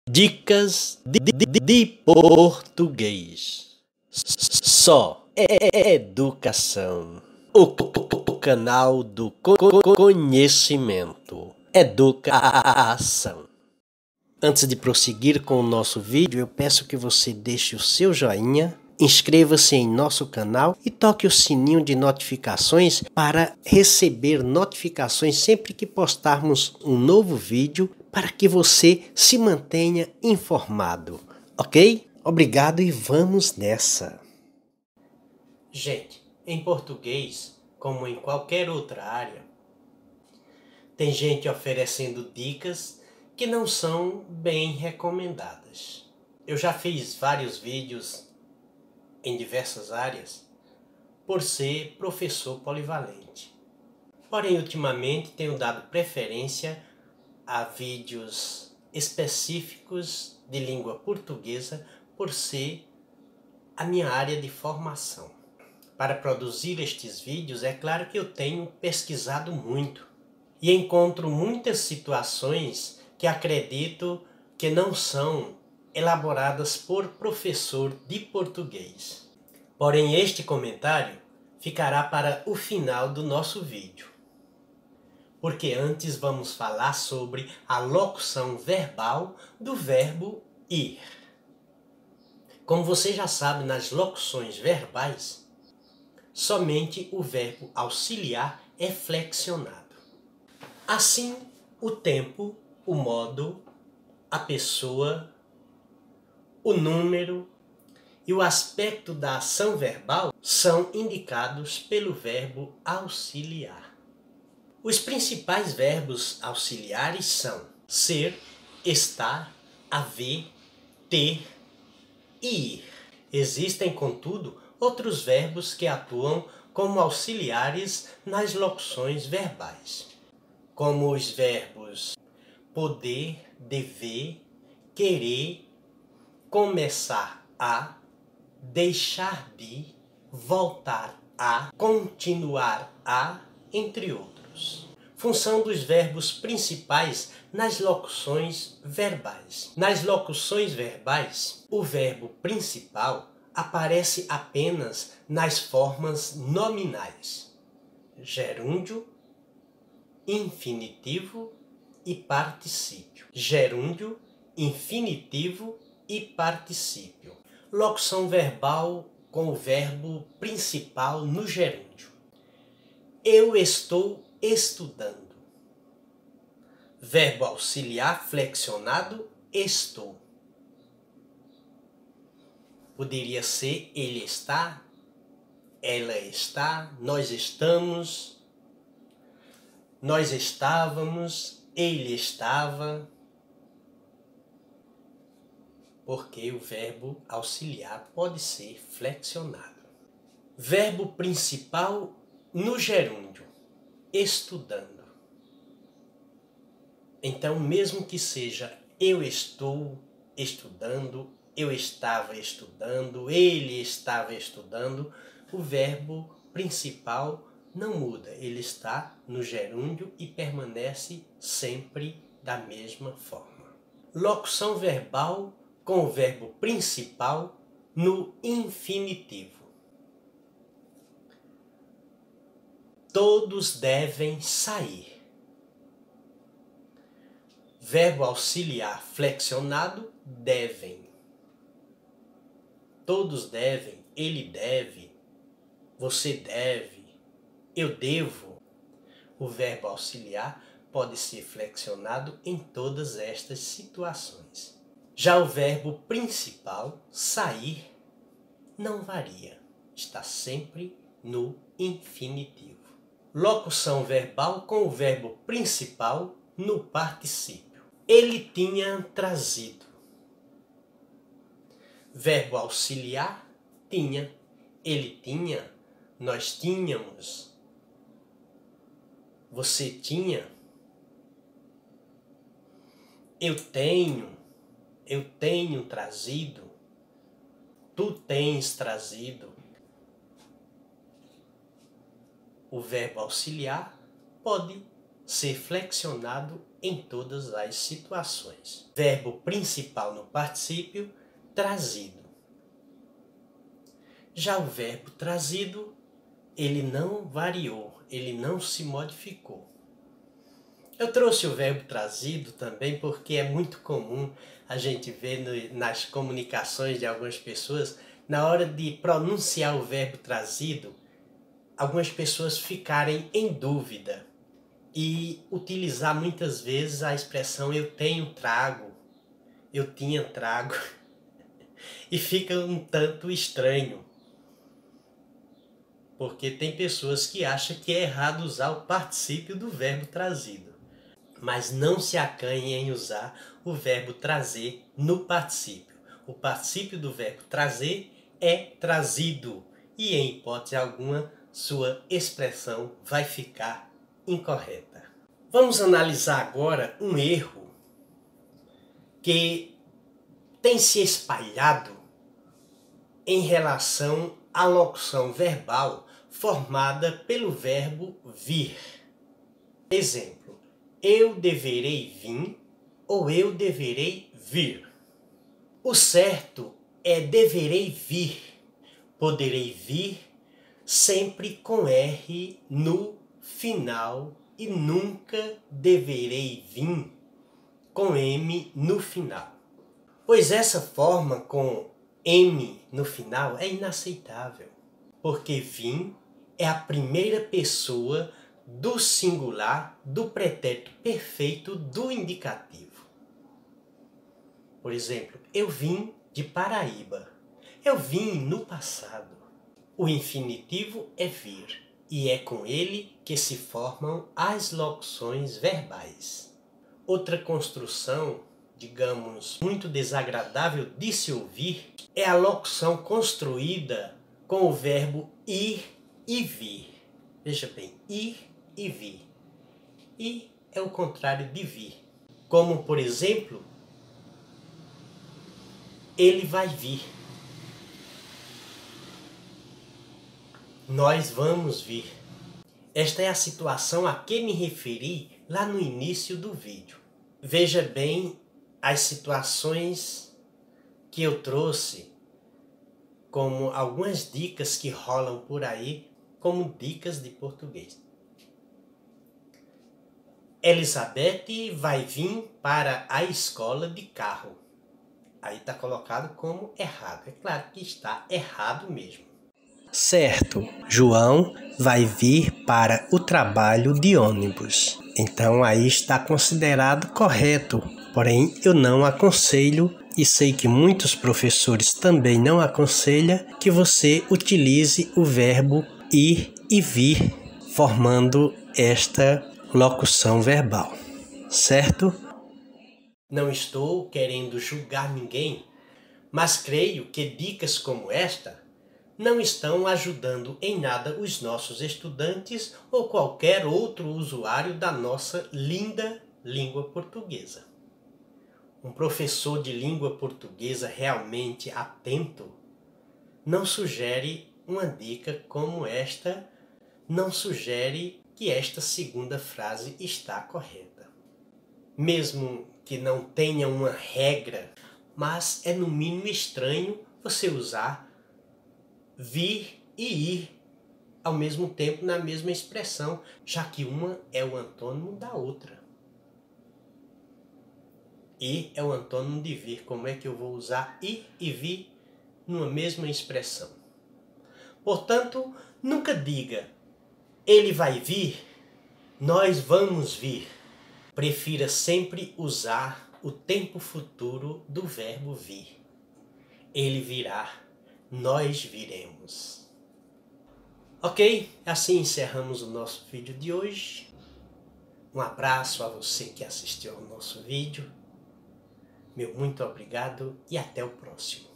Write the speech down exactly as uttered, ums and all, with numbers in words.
Dicas de, de, de português. Só é educação. O, o, o canal do conhecimento. Educação. Antes de prosseguir com o nosso vídeo, eu peço que você deixe o seu joinha, inscreva-se em nosso canal e toque o sininho de notificações para receber notificações sempre que postarmos um novo vídeo, para que você se mantenha informado, ok? Obrigado e vamos nessa! Gente, em português, como em qualquer outra área, tem gente oferecendo dicas que não são bem recomendadas. Eu já fiz vários vídeos em diversas áreas por ser professor polivalente. Porém, ultimamente tenho dado preferência a vídeos específicos de língua portuguesa por ser a minha área de formação. Para produzir estes vídeos, é claro que eu tenho pesquisado muito e encontro muitas situações que acredito que não são elaboradas por professor de português. Porém, este comentário ficará para o final do nosso vídeo, porque antes vamos falar sobre a locução verbal do verbo ir. Como você já sabe, nas locuções verbais, somente o verbo auxiliar é flexionado. Assim, o tempo, o modo, a pessoa, o número e o aspecto da ação verbal são indicados pelo verbo auxiliar. Os principais verbos auxiliares são ser, estar, haver, ter e ir. Existem, contudo, outros verbos que atuam como auxiliares nas locuções verbais, como os verbos poder, dever, querer, começar a, deixar de, voltar a, continuar a, entre outros. Função dos verbos principais nas locuções verbais. Nas locuções verbais, o verbo principal aparece apenas nas formas nominais: gerúndio, infinitivo e particípio. Gerúndio, infinitivo e particípio. Locução verbal com o verbo principal no gerúndio. Eu estou estudando. Verbo auxiliar flexionado, estou. Poderia ser ele está, ela está, nós estamos, nós estávamos, ele estava. Porque o verbo auxiliar pode ser flexionado. Verbo principal no gerúndio, estudando. Então, mesmo que seja eu estou estudando, eu estava estudando, ele estava estudando, o verbo principal não muda. Ele está no gerúndio e permanece sempre da mesma forma. Locução verbal com o verbo principal no infinitivo. Todos devem sair. Verbo auxiliar flexionado, devem. Todos devem, ele deve, você deve, eu devo. O verbo auxiliar pode ser flexionado em todas estas situações. Já o verbo principal, sair, não varia, está sempre no infinitivo. Locução verbal com o verbo principal no particípio. Ele tinha trazido. Verbo auxiliar, tinha. Ele tinha, nós tínhamos. Você tinha. Eu tenho. Eu tenho trazido, tu tens trazido. O verbo auxiliar pode ser flexionado em todas as situações. Verbo principal no particípio, trazido. Já o verbo trazido, ele não variou, ele não se modificou. Eu trouxe o verbo trazido também porque é muito comum a gente ver no, nas comunicações de algumas pessoas, na hora de pronunciar o verbo trazido, algumas pessoas ficarem em dúvida e utilizar muitas vezes a expressão eu tenho trago, eu tinha trago, e fica um tanto estranho. Porque tem pessoas que acham que é errado usar o particípio do verbo trazido. Mas não se acanhe em usar o verbo trazer no particípio. O particípio do verbo trazer é trazido. E em hipótese alguma, sua expressão vai ficar incorreta. Vamos analisar agora um erro que tem se espalhado em relação à locução verbal formada pelo verbo vir. Exemplo, eu deverei vir ou eu deverei vir. O certo é deverei vir, poderei vir sempre com R no final e nunca deverei vir com M no final. Pois essa forma com M no final é inaceitável, porque vim é a primeira pessoa do singular do pretérito perfeito do indicativo. Por exemplo, eu vim de Paraíba. Eu vim no passado. O infinitivo é vir, e é com ele que se formam as locuções verbais. Outra construção, digamos, muito desagradável de se ouvir, é a locução construída com o verbo ir e vir. Veja bem, ir e vir. Ir é o contrário de vir. Como, por exemplo, ele vai vir. Nós vamos vir. Esta é a situação a que me referi lá no início do vídeo. Veja bem as situações que eu trouxe como algumas dicas que rolam por aí como dicas de português. Elizabeth vai vir para a escola de carro. Aí está colocado como errado. É claro que está errado mesmo. Certo, João vai vir para o trabalho de ônibus. Então aí está considerado correto. Porém, eu não aconselho, e sei que muitos professores também não aconselham, que você utilize o verbo ir e vir, formando esta locução verbal. Certo? Não estou querendo julgar ninguém, mas creio que dicas como esta não estão ajudando em nada os nossos estudantes ou qualquer outro usuário da nossa linda língua portuguesa. Um professor de língua portuguesa realmente atento não sugere uma dica como esta, não sugere que esta segunda frase está correta. Mesmo que não tenha uma regra, mas é no mínimo estranho você usar vir e ir ao mesmo tempo na mesma expressão, já que uma é o antônimo da outra. Ir é o antônimo de vir. Como é que eu vou usar ir e vir numa mesma expressão? Portanto, nunca diga ele vai vir, nós vamos vir. Prefira sempre usar o tempo futuro do verbo vir. Ele virá, nós viremos. Ok? Assim encerramos o nosso vídeo de hoje. Um abraço a você que assistiu ao nosso vídeo. Meu muito obrigado e até o próximo.